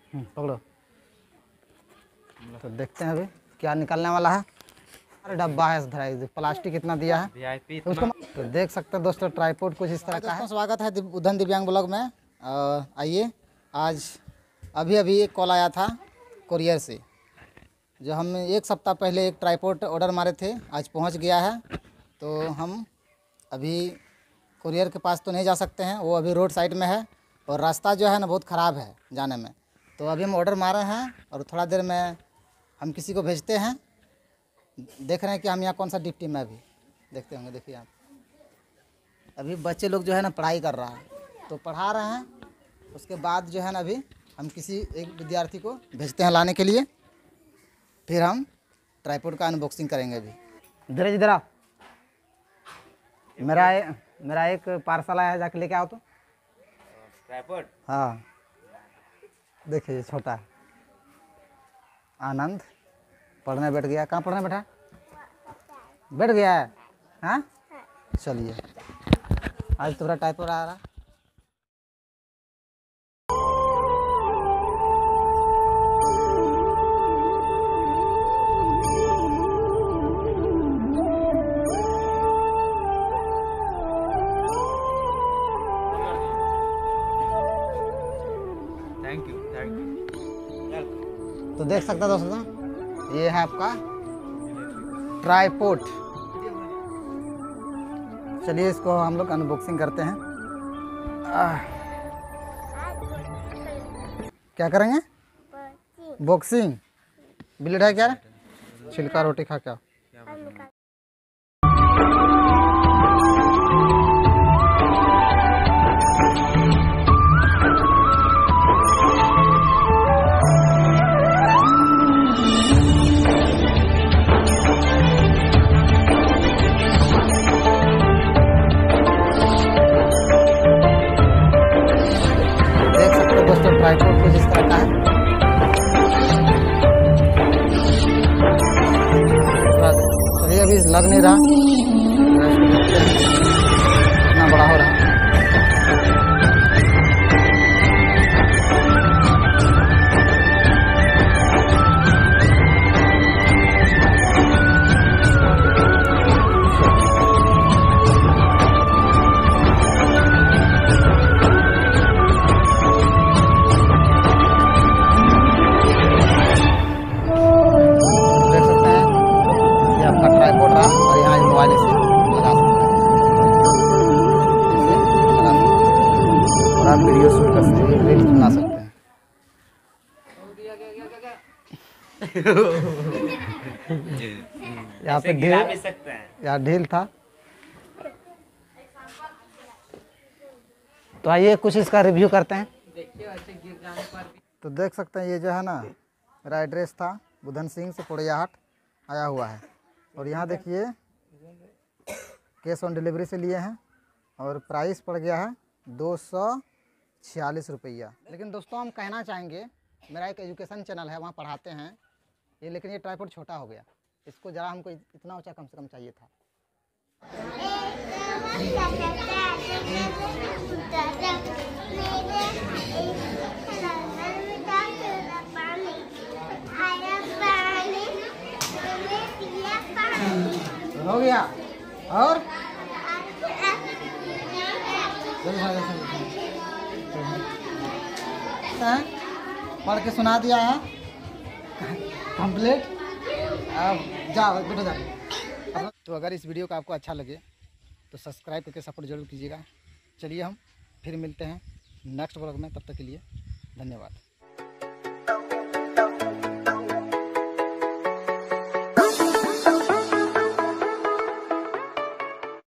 पकड़ो। तो देखते हैं अभी क्या निकलने वाला है। अरे डब्बा है, प्लास्टिक इतना दिया है उसको। तो देख सकते हैं दोस्तों, ट्राइपॉड कुछ इस तरह का है। स्वागत है उधन दिव्यांग ब्लॉग में। आइए, आज अभी एक कॉल आया था कुरियर से, जो हम एक सप्ताह पहले एक ट्राइपॉड ऑर्डर मारे थे, आज पहुंच गया है। तो हम अभी कुरियर के पास तो नहीं जा सकते हैं, वो अभी रोड साइड में है और रास्ता जो है ना बहुत ख़राब है जाने में। तो अभी हम ऑर्डर मारे हैं और थोड़ा देर में हम किसी को भेजते हैं। देख रहे हैं कि हम यहाँ कौन सा डिप्टी में अभी देखते होंगे। देखिए आप, अभी बच्चे लोग जो है ना पढ़ाई कर रहा है, तो पढ़ा रहे हैं। उसके बाद जो है ना अभी हम किसी एक विद्यार्थी को भेजते हैं लाने के लिए, फिर हम ट्राइपॉड का अनबॉक्सिंग करेंगे। अभी धीरज इधर आओ, मेरा एक पार्सल आया है, जाके लेके आओ। तो ट्राइपॉड, हाँ देखिए छोटा आनंद पढ़ने बैठ गया। कहाँ पढ़ने बैठा? बैठ गया है। हाँ चलिए, आज तुम्हारा ट्राइपॉड आ रहा। Thank you. तो देख सकते हैं दोस्तों, ये है आपका ट्राइपॉड। चलिए इसको हम लोग अनबॉक्सिंग करते हैं। क्या करेंगे? बॉक्सिंग। ब्लेड है क्या? छिलका रोटी खा क्या? दोस्तों ट्राइपॉड कुछ इस तरह का है। चलिए, अभी लग नहीं रहा, इतना बड़ा हो रहा है। ट्राइपॉड रहा और यहाँ मोबाइल से लगा सकते हैं, इसे लगा सकते हैं और आप वीडियो शूट कर सकते हैं, रील्स बना सकते हैं। यहाँ पे ढील था। तो आइए कुछ इसका रिव्यू करते हैं। तो देख सकते हैं, ये जो है ना मेरा एड्रेस था बुधन सिंह से पोड़ैयाहाट आया हुआ है। और यहाँ देखिए कैश ऑन डिलीवरी से लिए हैं और प्राइस पड़ गया है 246 रुपया। लेकिन दोस्तों हम कहना चाहेंगे, मेरा एक एजुकेशन चैनल है, वहाँ पढ़ाते हैं ये, लेकिन ये ट्राइपॉड छोटा हो गया, इसको ज़रा हमको इतना ऊंचा कम से कम चाहिए था। हो गया और पढ़ के सुना दिया है कंप्लीट। अब जाओ बेटा जाओ। तो अगर इस वीडियो का आपको अच्छा लगे तो सब्सक्राइब करके सपोर्ट जरूर कीजिएगा। चलिए हम फिर मिलते हैं नेक्स्ट ब्लॉग में, तब तक के लिए धन्यवाद।